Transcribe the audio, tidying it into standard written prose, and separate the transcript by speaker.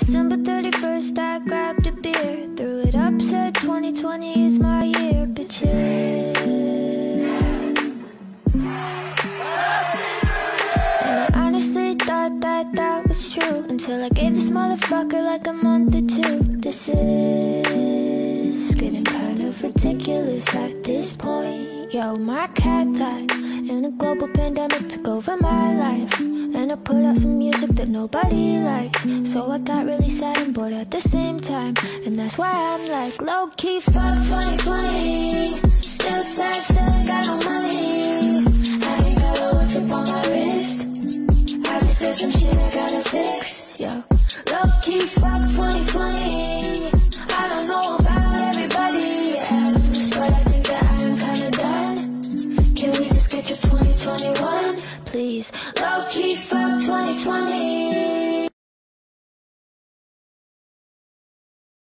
Speaker 1: December 31st, I grabbed a beer, threw it up, said 2020 is my year, bitches. And I honestly thought that that was true, until I gave this motherfucker like a month or two. This is getting kind of ridiculous at this point. Yo, my cat died, and a global pandemic took over my life. And I put out some music that nobody liked, so I got really sad and bored at the same time. And that's why I'm like, low-key, fuck 2020. Still sad, still ain't got no money. I ain't got a watch up on my wrist. I just did some shit I gotta fix, yo. Low-key, fuck 2020. I don't know about everybody else, but I think that I am kinda done. Can we just get to 2021, please? Low-key, fuck 2020.